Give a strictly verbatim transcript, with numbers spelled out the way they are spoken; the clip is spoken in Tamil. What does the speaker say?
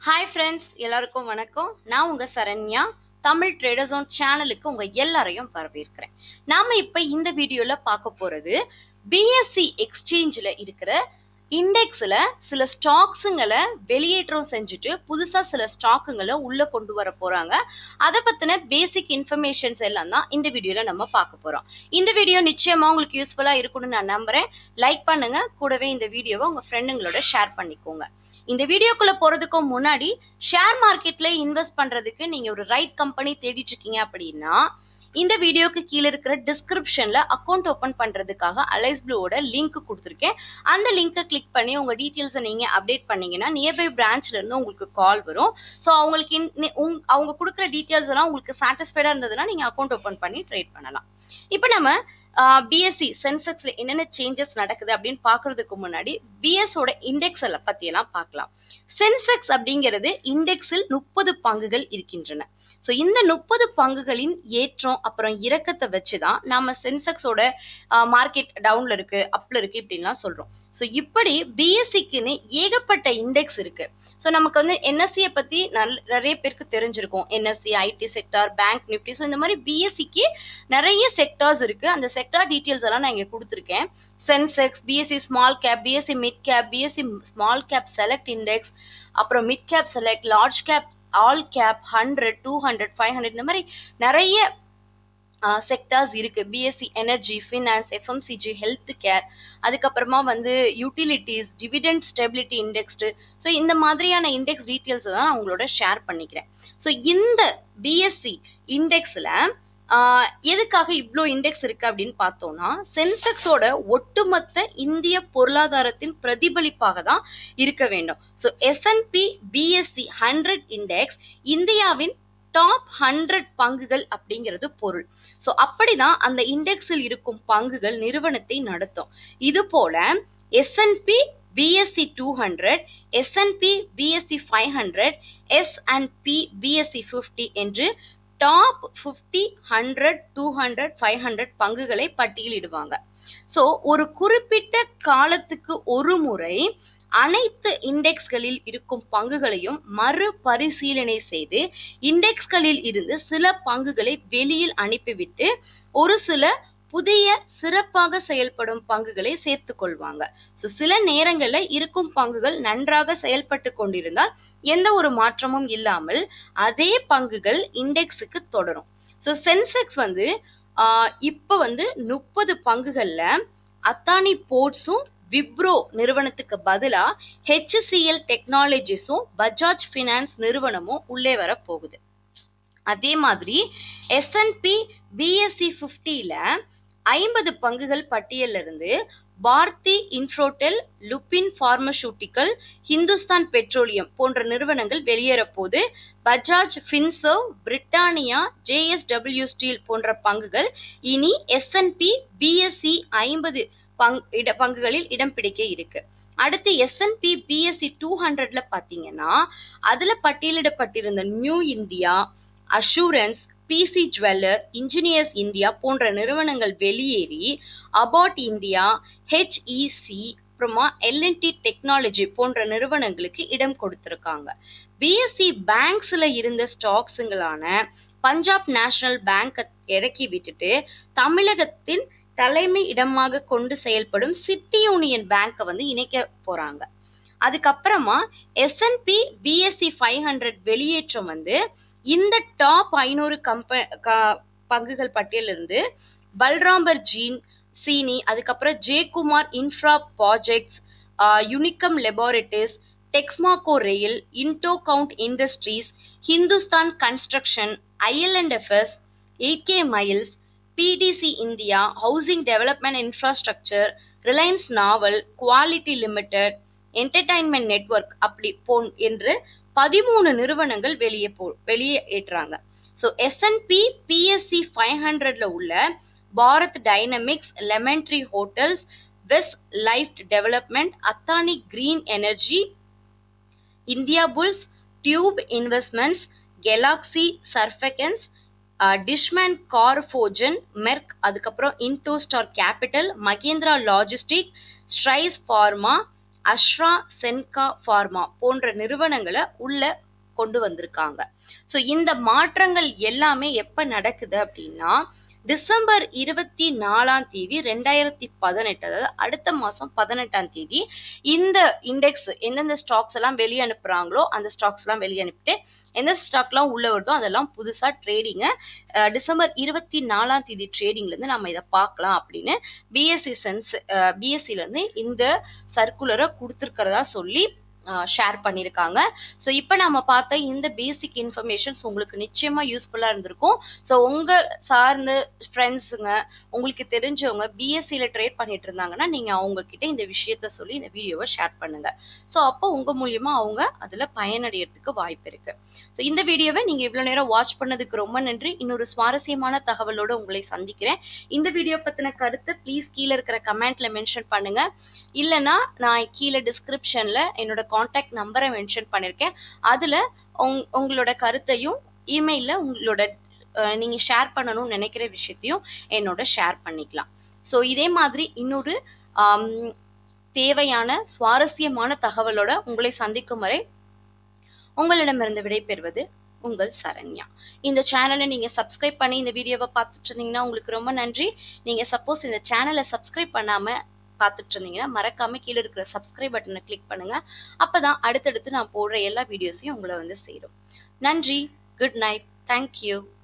Hi friends, எல்லாருக்கும் வணக்கம். நான் உங்க சரண்யா. தமிழ் ட்ரேடர்ஸ் ஆன் சேனலுக்கு உங்க எல்லாரையும் வரவேற்கிறேன். நாம இப்ப இந்த வீடியோல பார்க்க போறது B S E எக்ஸ்சேஞ்சில் இருக்கிற இண்டெக்ஸ்ல சில ஸ்டாக்ஸுங்களை வெளியேற்றம் செஞ்சுட்டு புதுசா சில ஸ்டாக்குங்களை உள்ள கொண்டு வர போறாங்க. அதை பத்தின பேசிக் இன்ஃபர்மேஷன்ஸ் எல்லாம் தான் இந்த வீடியோல நம்ம பார்க்க போறோம். இந்த வீடியோ நிச்சயமா உங்களுக்கு யூஸ்ஃபுல்லா இருக்கும்னு நான் நம்புறேன். லைக் பண்ணுங்க, கூடவே இந்த வீடியோவை உங்க ஃப்ரெண்டுங்களோட ஷேர் பண்ணிக்கோங்க. இந்த வீடியோக்குள்ள போறதுக்கு முன்னாடி ஷேர் மார்க்கெட்ல இன்வெஸ்ட் பண்றதுக்கு நீங்க ஒரு ரைட் கம்பெனி தேடிட்டு இருக்கீங்க அப்படின்னா இந்த வீடியோக்கு கீழே இருக்கிற டிஸ்கிரிப்ஷன்ல அக்கௌண்ட் ஓபன் பண்றதுக்காக அலைஸ் ப்ளூவோட லிங்க் கொடுத்துருக்கேன். அந்த லிங்கை கிளிக் பண்ணி உங்க டீட்டெயில்ஸை நீங்க அப்டேட் பண்ணீங்கன்னா நியர்பை பிரான்ச்ல இருந்து உங்களுக்கு கால் வரும். ஸோ அவங்களுக்கு அவங்க கொடுக்குற டீட்டெயில்ஸ் எல்லாம் உங்களுக்கு சாட்டிஸ்ஃபைடா இருந்ததுன்னா நீங்க அக்கௌண்ட் ஓபன் பண்ணி ட்ரேட் பண்ணலாம். இப்போ நம்ம B S E சென்செக்ஸ்ல என்னென்ன சேஞ்சஸ் நடக்குது அப்படின்னு பாக்குறதுக்கு முன்னாடி B S ஓட இண்டெக்ஸ் பத்தி எல்லாம் பார்க்கலாம். சென்செக்ஸ் அப்படிங்கிறது இண்டெக்ஸில் முப்பது பங்குகள் இருக்கின்றன. ஸோ இந்த முப்பது பங்குகளின் ஏற்றம் அப்புறம் இறக்கத்தை வச்சுதான் நாம சென்செக்ஸோட மார்க்கெட் டவுன்ல இருக்கு, அப்ல இருக்கு இப்படின்லாம் சொல்றோம். ஸோ இப்படி B S E-க்குன்னு ஏகப்பட்ட இண்டெக்ஸ் இருக்கு. ஸோ நமக்கு வந்து N S E பத்தி நிறைய பேருக்கு தெரிஞ்சிருக்கும். N S E, I T sector, bank Nifty. So இந்த மாதிரி B S E-க்கு நிறைய செக்டார்ஸ் இருக்கு. அந்த செக்டார் டீட்டெயில்ஸ் எல்லாம் நான் இங்க கொடுத்துருக்கேன். Sensex, B S E small cap, B S E mid cap, B S E small cap select index, அப்புறம் mid cap select, large cap, all cap, hundred, two hundred, five hundred இந்த மாதிரி நிறைய செக்டார்ஸ் இருக்கு. B S E energy, finance, F M C G, health care, அதுக்கப்புறமா வந்து utilities, dividend stability indexed. So இந்த மாதிரியான இண்டெக்ஸ் டீட்டெயில்ஸ் தான் நான் உங்களோட ஷேர் பண்ணிக்கிறேன். ஸோ இந்த B S E இண்டெக்ஸ்ல எதுக்காக இவ்வளோ இண்டெக்ஸ் இருக்கு அப்படின்னு பார்த்தோம்னா சென்செக்ஸோட ஒட்டுமொத்த இந்திய பொருளாதாரத்தின் பிரதிபலிப்பாக தான் இருக்க வேண்டும். So S and P B S E hundred index இந்தியாவின் டாப் ஹண்ட்ரட் பங்குகள் அப்படிங்கிறது பொருள். ஸோ அப்படிதான் அந்த இண்டெக்ஸில் இருக்கும் பங்குகள் நிறுவனத்தை நடத்தும். இது போல S and P B S E two hundred, S and P B S E five hundred, S and P B S E fifty என்று top fifty, hundred, two hundred, five hundred பங்குகளை பட்டியலிடுவாங்க. ஸோ ஒரு குறிப்பிட்ட காலத்துக்கு ஒரு முறை அனைத்து இண்டெக்ஸ்களில் இருக்கும் பங்குகளையும் மறுபரிசீலனை செய்து இண்டெக்ஸ்களில் இருந்து சில பங்குகளை வெளியில் அனுப்பிவிட்டு ஒரு சில புதிய சிறப்பாக செயல்படும் பங்குகளை சேர்த்து கொள்வாங்க. ஸோ சில நேரங்களில் இருக்கும் பங்குகள் நன்றாக செயல்பட்டு கொண்டிருந்தால் எந்த ஒரு மாற்றமும் இல்லாமல் அதே பங்குகள் இண்டெக்ஸுக்கு தொடரும். ஸோ சென்செக்ஸ் வந்து இப்போ வந்து முப்பது பங்குகள்ல அத்தானி போர்ட்ஸும் விப்ரோ நிறுவனத்துக்கு பதிலா H C L டெக்னாலஜிஸும் பஜாஜ் ஃபினான்ஸ் நிறுவனமும் உள்ளே வர போகுது. அதே மாதிரி S and P B S E ஃபிஃப்டில ஐம்பது பங்குகள் பட்டியலில் இருந்து பாரதி இன்ஃப்ரோடெல், லுபின் பார்மசூட்டிக்கல், ஹிந்துஸ்தான் பெட்ரோலியம் போன்ற நிறுவனங்கள் வெளியேற போது Bajaj Finserv, Britannia, J S W steel போன்ற பங்குகள் இனி S and P B S E ஐம்பது பங்குகளில் இடம் பிடிக்க இருக்கு. அடுத்து S and P B S E two ஹண்ட்ரட்ல பாத்தீங்கன்னா அதுல பட்டியலிடப்பட்டிருந்த new India, assurance, P C jeweller, engineers India போன்ற நிறுவனங்கள் வெளியேறி Abbott India, H E C, அப்புறமா L and T டெக்னாலஜி போன்ற நிறுவனங்களுக்கு இடம் கொடுத்திருக்காங்க. B S E பேங்க்ஸ்ல இருந்த ஸ்டாக்ஸுங்களான பஞ்சாப் நேஷனல் பேங்க் இறக்கி விட்டுட்டு தமிழகத்தின் தலைமை இடமாக கொண்டு செயல்படும் சிட்டி யூனியன் பேங்கை வந்து இணைக்க போறாங்க. அதுக்கப்புறமா S and P B S E five hundred வெளியேற்றம் வந்து இந்த டாப் ஐநூறு கம்ப பங்குகள் பட்டியலிருந்து பல்ராம்பர் ஜீன் சீனி, அதுக்கப்புறம் Jayakumar infra projects, Unichem laboratories, Texmaco rail, Indo count industries, Hindustan construction, I L and F S, eight K miles, P D C இந்தியா, housing development infrastructure, Reliance naval, quality limited, entertainment network அப்படி போன் என்று பதிமூணு நிறுவனங்கள் வெளியே போ வெளியே ஏற்றாங்க. So S and P P S E five ஹண்ட்ரட்ல உள்ள Bharat dynamics, lemon tree hotels, West life development, Adani green energy, India bulls, tube investments, galaxy surfactants, Dishman Carbogen, Merck, அதுக்கப்புறம் Indostar capital, Mahindra logistic, Strides pharma, AstraZeneca pharma போன்ற நிறுவனங்களை உள்ள கொண்டு வந்திருக்காங்க. ஸோ இந்த மாற்றங்கள் எல்லாமே எப்ப நடக்குது அப்படின்னா டிசம்பர் இருபத்தி நாலாம் தேதி ரெண்டாயிரத்தி பதினெட்டு, அதாவது அடுத்த மாசம் பதினெட்டாம் தேதி இந்த இண்டெக்ஸ் எந்தெந்த ஸ்டாக்ஸ் எல்லாம் வெளியே அனுப்புறாங்களோ அந்த ஸ்டாக்ஸ் எல்லாம் வெளியே அனுப்பிட்டு எந்த ஸ்டாக்லாம் உள்ள வருதோ அதெல்லாம் புதுசா ட்ரேடிங்க டிசம்பர் இருபத்தி நாலாம் தேதி ட்ரேடிங்ல இருந்து நம்ம இதை பார்க்கலாம் அப்படின்னு பிஎஸ்சி சென்ஸ் பிஎஸ்சில இருந்து இந்த சர்க்குலரை கொடுத்துருக்கிறதா சொல்லி ஷேர் பண்ணியிருக்காங்க. ஸோ இப்போ நம்ம பார்த்த இந்த பேசிக் இன்ஃபர்மேஷன்ஸ் உங்களுக்கு நிச்சயமாக யூஸ்ஃபுல்லாக இருந்திருக்கும். ஸோ உங்கள் சார்ந்த ஃப்ரெண்ட்ஸுங்க உங்களுக்கு தெரிஞ்சவங்க பிஎஸ்சியில் ட்ரேட் பண்ணிட்டு இருந்தாங்கன்னா நீங்கள் அவங்கக்கிட்ட இந்த விஷயத்த சொல்லி இந்த வீடியோவை ஷேர் பண்ணுங்கள். ஸோ அப்போ உங்கள் மூலியமாக அவங்க அதில் பயனடைகிறதுக்கு வாய்ப்பு இருக்குது. ஸோ இந்த வீடியோவை நீங்கள் இவ்வளோ நேரம் வாட்ச் பண்ணதுக்கு ரொம்ப நன்றி. இன்னொரு சுவாரஸ்யமான தகவலோடு உங்களை சந்திக்கிறேன். இந்த வீடியோ பற்றின கருத்து ப்ளீஸ் கீழே இருக்கிற கமெண்ட்டில் மென்ஷன் பண்ணுங்கள். இல்லைனா நான் கீழே டிஸ்கிரிப்ஷனில் என்னோட கான்டாக்ட் நம்பரை மென்ஷன் பண்ணியிருக்கேன். அதில் உங் உங்களோட கருத்தையும் இமெயிலில் உங்களோட நீங்கள் ஷேர் பண்ணணும்னு நினைக்கிற விஷயத்தையும் என்னோட ஷேர் பண்ணிக்கலாம். ஸோ இதே மாதிரி இன்னொரு தேவையான சுவாரஸ்யமான தகவலோட உங்களை சந்திக்கும் வரை உங்களிடமிருந்து விடைபெறுவது உங்கள் சரண்யா. இந்த சேனலை நீங்கள் சப்ஸ்கிரைப் பண்ணி இந்த வீடியோவை பார்த்துட்டு இருந்தீங்கன்னா உங்களுக்கு ரொம்ப நன்றி. நீங்கள் சப்போஸ் இந்த சேனலை சப்ஸ்கிரைப் பண்ணாமல் பார்த்துட்டு இருந்தீங்கன்னா மறக்காம கீழே இருக்கிற சப்ஸ்கிரைப் பட்டனை கிளிக் பண்ணுங்க. அப்பதான் அடுத்தடுத்து நான் போடுற எல்லா வீடியோஸையும் உங்களை வந்து சேரும். நன்றி. Good night. தேங்க்யூ.